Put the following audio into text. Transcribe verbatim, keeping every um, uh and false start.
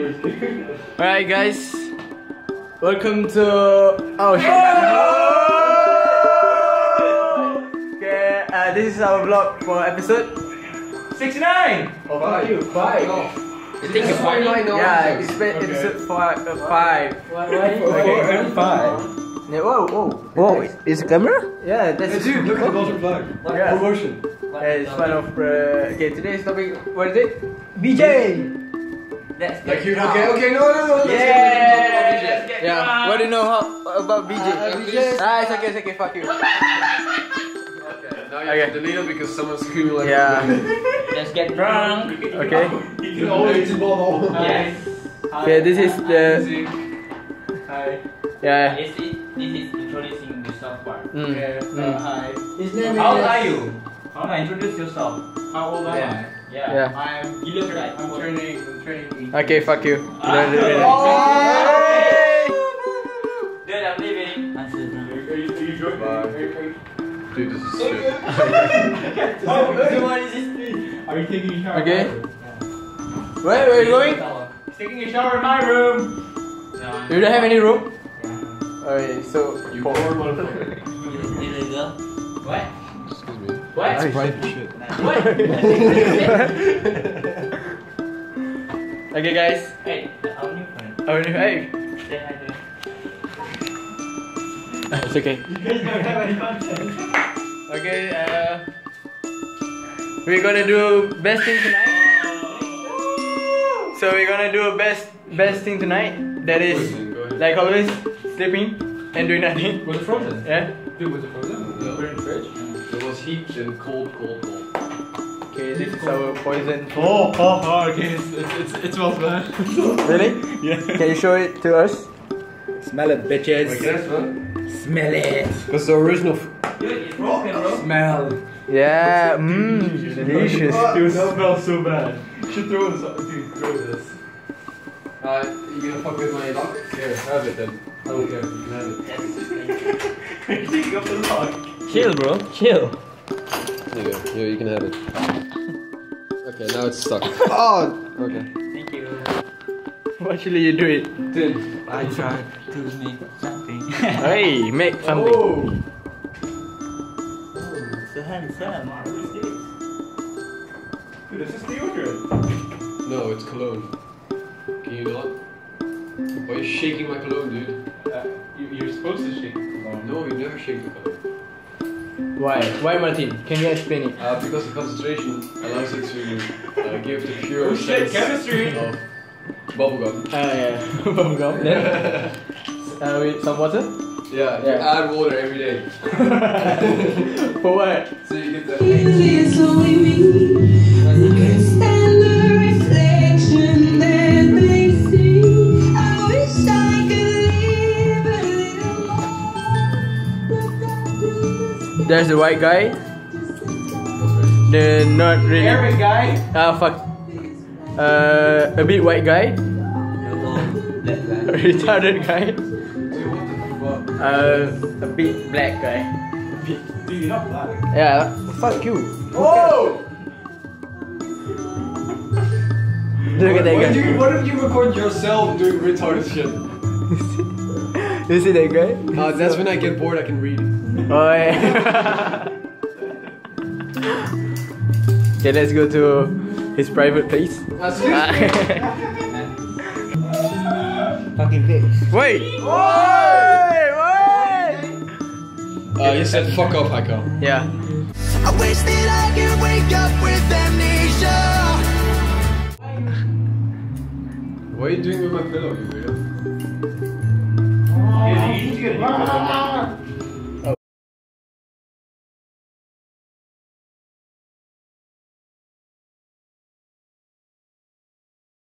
Alright guys, welcome to oh shit. Okay, uh, this is our vlog for episode sixty-nine. Oh, five. You five. You think it's five? Yeah, it's okay. Episode five. Uh, five. Why? Why? Four and five. Yeah, whoa, whoa, whoa! Is the camera? Yeah, that's it's you. Look at the Belgian flag. Yeah. Promotion. Yeah, it's one of uh, okay. Today's topic. What is it? B J. Let's get okay, okay, okay, no, no, no. Let's yeah. get about B J. Yeah. What do you know how, about B J? Uh, B J. Ah, it's okay, it's okay. Fuck you. Okay, now you okay. delete it because someone's screaming like. Yeah. Let's get drunk. Okay. You can always involve. Yes. Okay, this is the. Hi. Yeah. This is this is introducing the soft part. Mm. Yeah. Mm. Hi. His name How old are you? How old? Introduce yourself. How old am yeah. I? Yeah. Yeah. I'm. You look like I'm turning. I'm turning. Okay, fuck you. Ah. No, no, no, no. Dude, I'm leaving. Answer. Are you, are you, are you joking? Bye. Dude, this is shit. Oh, what is this? Are you taking a shower? Okay. Where, where are you going? He's taking a shower in my room. No. You don't have any room? Yeah. Okay, so You poor motherfucker. Illegal. What? Excuse me. What? That's private shit. What? Okay, guys. Hey, our new friend. Oh, hey. Say hi to him. It's okay. You guys don't have any content. Okay, uh, we're gonna do best thing tonight. So we're gonna do a best best thing tonight. That is, like always, sleeping and doing nothing. Was it frozen? Yeah. Dude, was it frozen? No. Put it in the fridge? It was heat and cold, cold, cold. Okay, this is our poison. Oh, oh, oh, okay, it's, it's, it's, it smells bad. Really? Yeah. Can you show it to us? Smell it, bitches. Wait, can I smell it? Smell it. That's the original f Dude, it's broken, bro. Smell. Yeah, mmm, delicious. It smells so bad. You should throw this. Dude, throw this. Uh, you gonna fuck with my lock? Here, have it then. I don't care. You can have it. Take up the lock. Chill, bro. Chill. There you go. Here, you can have it. Okay, now it's stuck. Oh! Okay. Thank you. Actually, you do it. Dude. I tried to make something. Hey, make something. Oh! So handsome. What is this? Dude, this is deodorant. No, it's cologne. Can you not? Why are you shaking my cologne, dude? Uh, you, you're supposed to shake the cologne. No, you never shake the cologne. Why? Why, Martin? Can you explain it? Uh, because the concentration allows it to uh, give the pure Oh shit, sense chemistry! of bubblegum. Ah, yeah. Bubblegum. Then, uh, with some water? Yeah, you Yeah. add water every day. For what? So you get the... It's only me. Can't stand the reflection that they see. I wish I could leave a little more. There's the white guy. The not really. Every guy. Ah, fuck. Uh, a bit white guy. Retarded guy. Uh, a bit black guy. Dude, you're not black. Yeah, fuck you. Oh! Look at that Why, guy. do you, why don't you record yourself doing retarded shit? You see that guy? Uh, that's when I get bored, I can read. Oh yeah. Okay, let's go to his private place. That's Fucking bitch. Wait! Wait! Wait! Uh, you said fuck off, Haiko. Yeah. I wish that I could wake up with amnesia. What are you doing with my pillow, you weirdo?